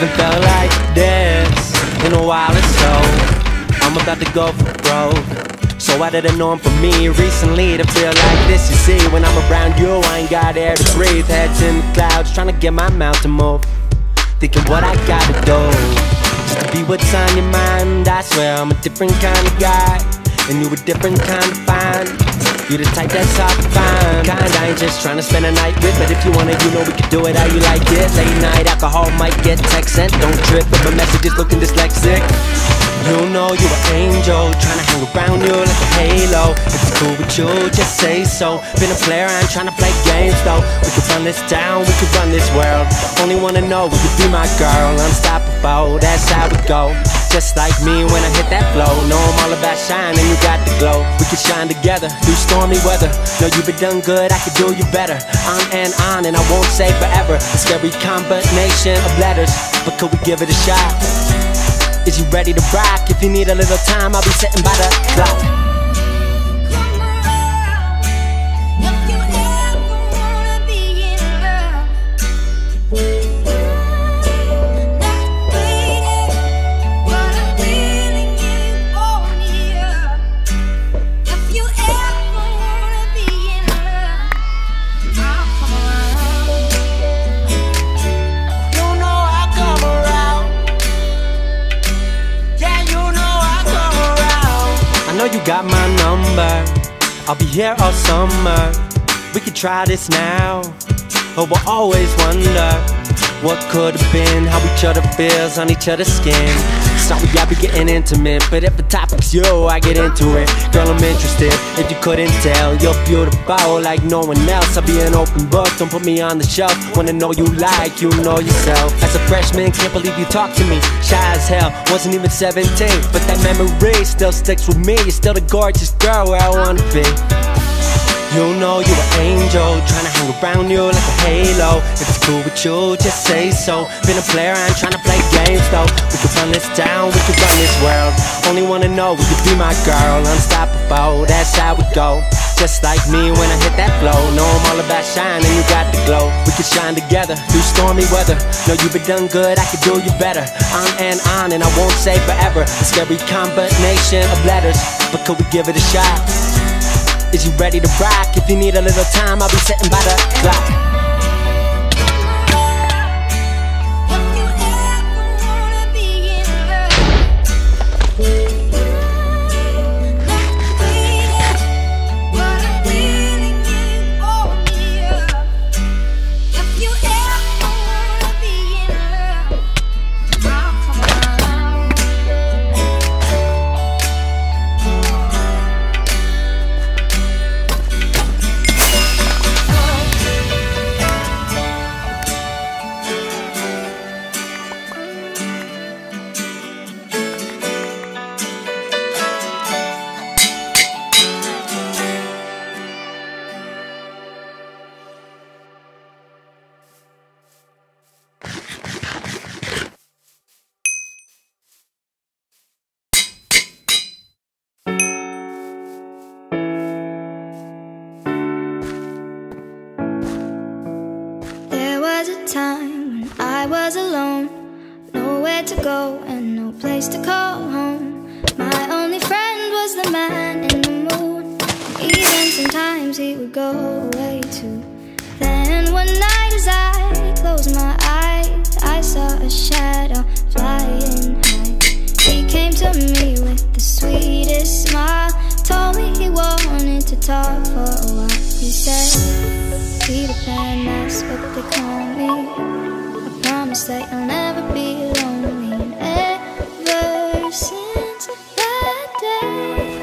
haven't felt like this in a while or so. I'm about to go for broke, so out of the norm for me recently to feel like this. You see, when I'm around you, I ain't got air to breathe. Heads in the clouds, trying to get my mouth to move, thinking what I gotta do just to be what's on your mind. I swear I'm a different kind of guy, and you a different kind of fine. You the type that's hard to find, kind I ain't just trying to spend a night with, but if you wanna, you know we can do it how you like it. Late night alcohol might get text sent, don't trip if a message is looking dyslexic. You know you an angel, trying to hang around you like a halo. If it's cool with you, just say so. Been a player, I ain't trying to play games though. We could run this town, we could run this world. Only wanna know, would you be my girl? Unstoppable, that's how we go. Just like me when I hit that flow. Know I'm all about shine and you got the glow. We could shine together through stormy weather. Know you've been done good, I could do you better. On and I won't say forever. A scary combination of letters, but could we give it a shot? Is you ready to rock? If you need a little time, I'll be sitting by the clock. You got my number, I'll be here all summer. We could try this now, but we'll always wonder what could have been, how each other feels on each other's skin. Sorry I be getting intimate, but if the topic's you, I get into it. Girl, I'm interested, if you couldn't tell. You're beautiful like no one else. I'll be an open book, don't put me on the shelf. Wanna know you like, you know yourself. As a freshman, can't believe you talked to me. Shy as hell, wasn't even 17, but that memory still sticks with me. You're still the gorgeous girl where I wanna be. You know you an angel, trying to hang around you like a halo. If it's cool with you, just say so. Been a player, I ain't trying to play games though. We could run this town, we could run this world. Only wanna know, would you be my girl? Unstoppable, that's how we go. Just like me when I hit that flow. Know I'm all about shine and you got the glow. We could shine together through stormy weather. Know you've been done good, I could do you better. On and I won't say forever. A scary combination of letters, but could we give it a shot? Is you ready to rock? If you need a little time, I'll be sitting by the clock. Time when I was alone, nowhere to go and no place to call home. My only friend was the man in the moon. Even sometimes he would go away too. Then one night as I closed my eyes, I saw a shadow flying high. He came to me with the sweetest smile, told me he wanted to talk for a while. He said, Peter Pan, that's what they call me. I promise that you'll never be lonely. And ever since that day,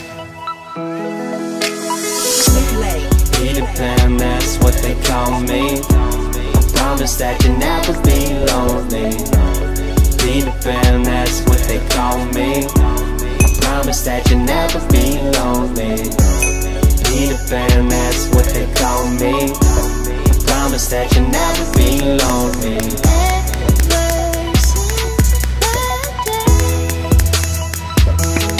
Peter Pan, that's what they call me. I promise that you'll never be lonely. Peter Pan, that's what they call me. I promise that you'll never be lonely. Peter Pan, that's what they call me. I promise that you'll never be lonely.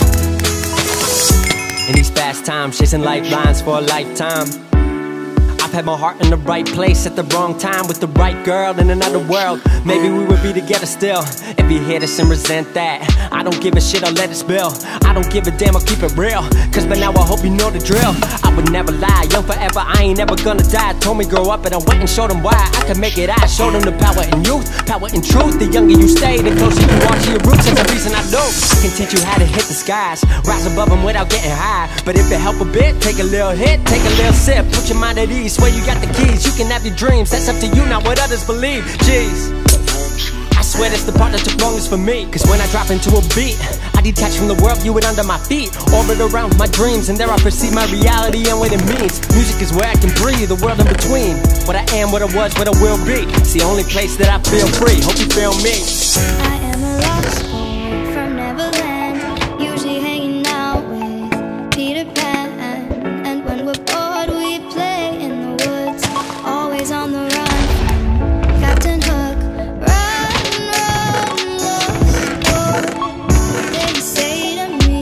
In these fast times, chasing lifelines for a lifetime, I had my heart in the right place at the wrong time with the right girl in another world. Maybe we would be together still. If you hear this and resent that, I don't give a shit, I'll let it spill. I don't give a damn, I'll keep it real. Cause by now I hope you know the drill. I would never lie, young forever, I ain't never gonna die. Told me grow up and I went and showed them why I could make it. I showed them the power in youth, power in truth. The younger you stay, the closer you are to your roots. That's the reason I do. I can teach you how to hit the skies, rise above them without getting high. But if it help a bit, take a little hit, take a little sip. Put your mind at ease, swear you got the keys. You can have your dreams, that's up to you, not what others believe. Jeez, I swear that's the part that took longest for me. Cause when I drop into a beat, I detach from the world, view it under my feet. Orbit around my dreams, and there I perceive my reality and what it means. Music is where I can breathe, the world in between. What I am, what I was, what I will be. It's the only place that I feel free, hope you feel me. I am a lost boy from Neverland, usually hanging out with Peter Pan. And when we're bored we play in the woods, always on the run from Captain Hook. Run, run, lost boy, they say to me,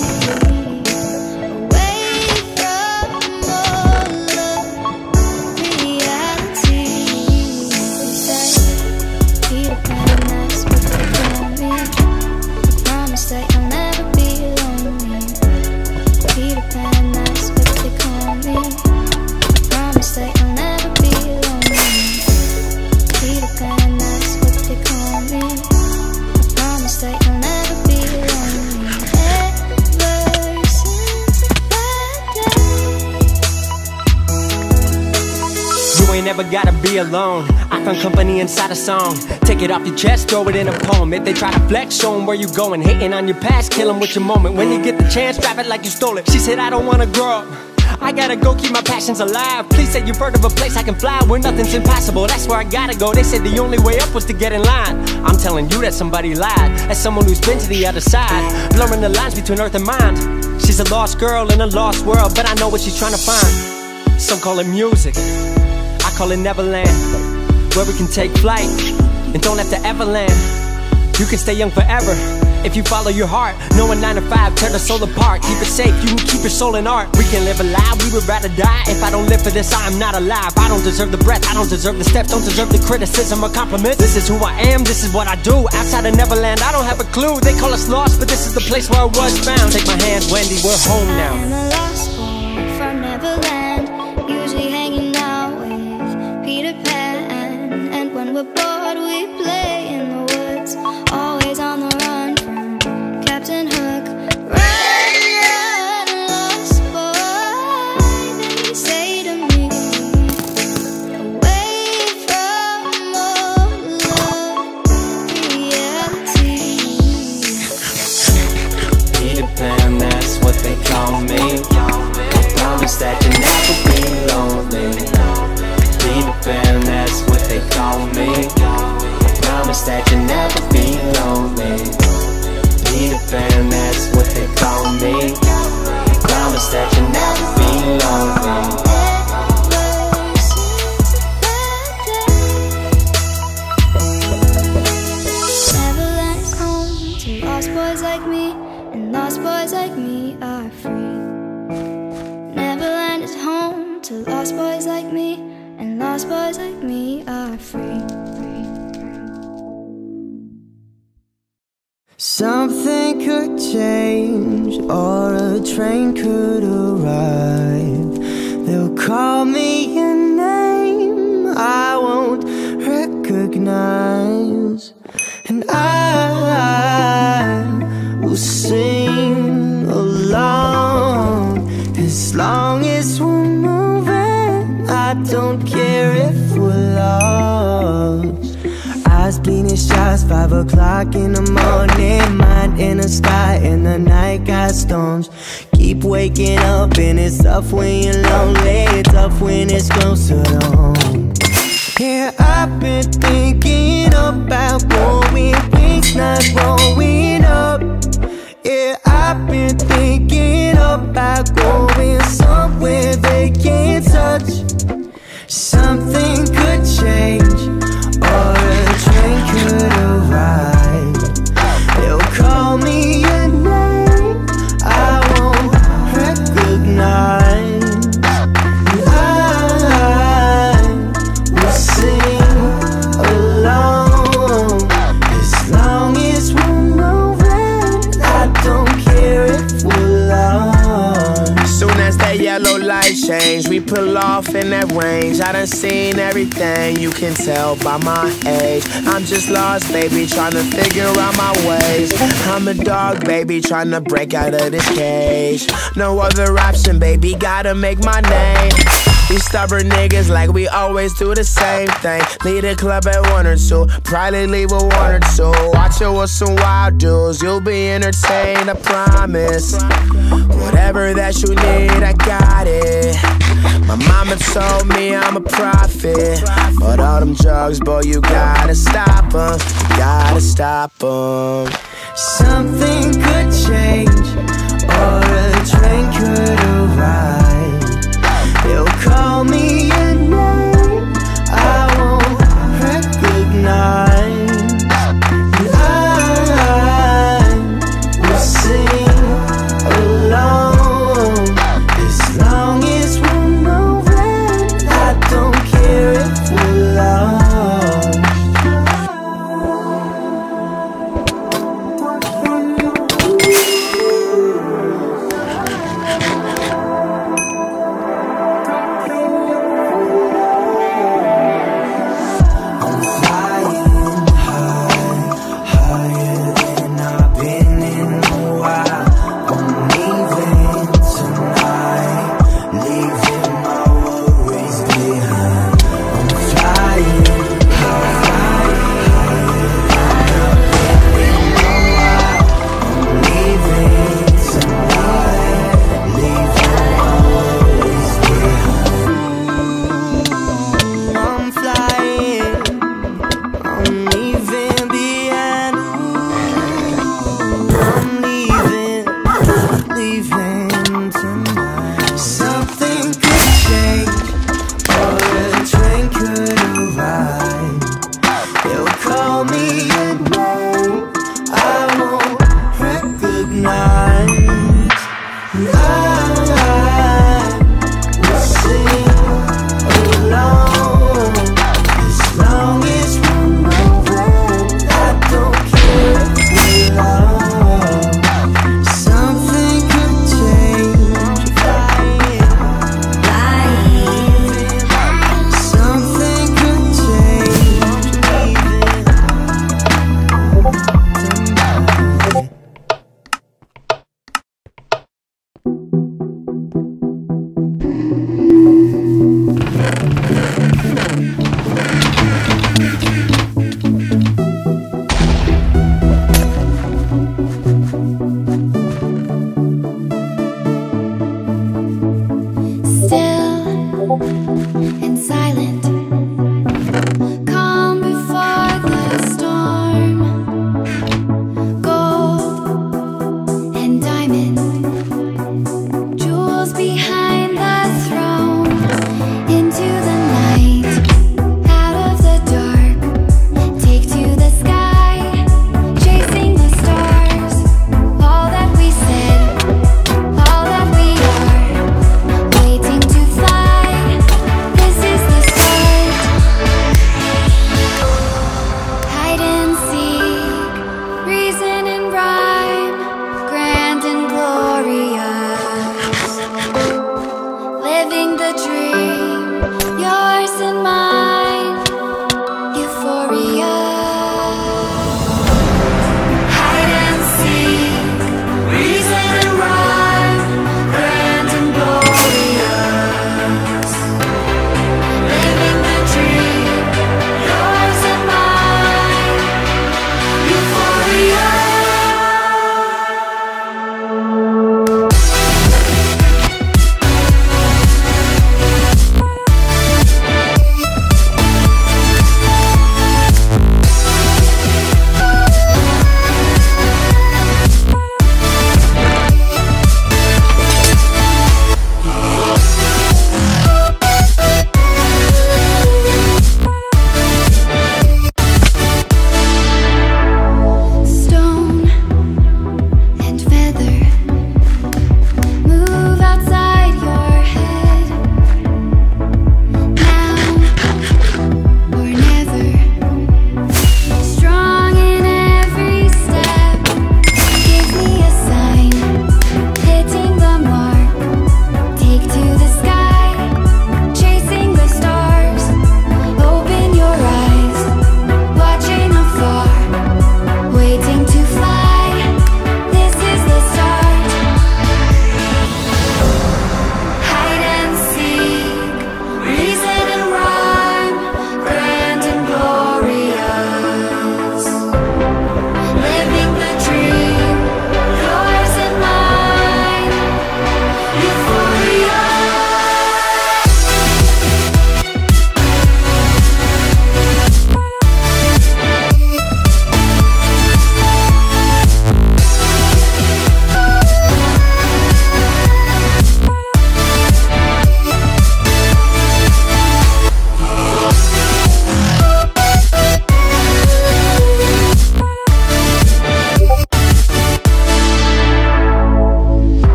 away from all of reality. They say, Peter Pan, that's what they call me. I promise that you'll never be lonely. Peter Pan, that's what they call me. I promise that you'll never be lonely. Peter Pan, that's what they call me. I promise that you'll never be lonely. Ever since that day. You ain't never gotta be alone. I found company inside a song. Take it off your chest, throw it in a poem. If they try to flex, show them where you going. Hating on your past, kill them with your moment. When you get the chance, grab it like you stole it. She said I don't wanna grow up, I gotta go keep my passions alive. Please say you've heard of a place I can fly where nothing's impossible. That's where I gotta go. They said the only way up was to get in line. I'm telling you that somebody lied. As someone who's been to the other side, blurring the lines between earth and mind. She's a lost girl in a lost world, but I know what she's trying to find. Some call it music, I call it Neverland, where we can take flight and don't have to ever land. You can stay young forever if you follow your heart. No one 9 to 5, tear the soul apart. Keep it safe, you can keep your soul in art. We can live alive, we would rather die. If I don't live for this, I am not alive. I don't deserve the breath, I don't deserve the steps, don't deserve the criticism or compliments. This is who I am, this is what I do. Outside of Neverland, I don't have a clue. They call us lost, but this is the place where I was found. Take my hand, Wendy, we're home now. I am a lost boy from Neverland, usually hanging out with Peter Pan. And when we're bored we play in the woods, always on the run from Captain Hook. Run, run, lost boy, they say to me, away from all of reality. Peter Pan, that's what they call me. I promise that you'll never be lonely. Peter Pan, that's what they call me. I promise that you'll never be lonely. Peter Pan, that's what they call me. I promise that you'll never be lonely. Neverland is home to lost boys like me, and lost boys like me are free. Neverland is home to lost boys like me, and lost boys like me are free. Something could change, or a train could arrive. They'll call me a name I won't recognize, and I will sing along. As long as we're moving, I don't care if we're lost. Eyes bleeding shots, 5 o'clock in the morning. Mind in the sky, and the night got storms. Keep waking up, and it's tough when you're lonely. It's tough when it's closer to home. Yeah, I've been thinking about going wings, not growing up. Yeah, I've been thinking about going somewhere they can't touch. Something could change, or a train could arrive. They'll call me a name I won't recognize, and I in that range. I done seen everything, you can tell by my age. I'm just lost, baby, trying to figure out my ways. I'm a dog, baby, trying to break out of this cage. No other option, baby, gotta make my name. These stubborn niggas like we always do the same thing. Lead a club at 1 or 2, probably leave with 1 or 2. Watch it with some wild dudes, you'll be entertained, I promise. Whatever that you need, I got it. My mama told me I'm a prophet, but all them drugs, boy, you gotta stop them. You gotta stop them. Something could change, or a train could arrive. They'll call me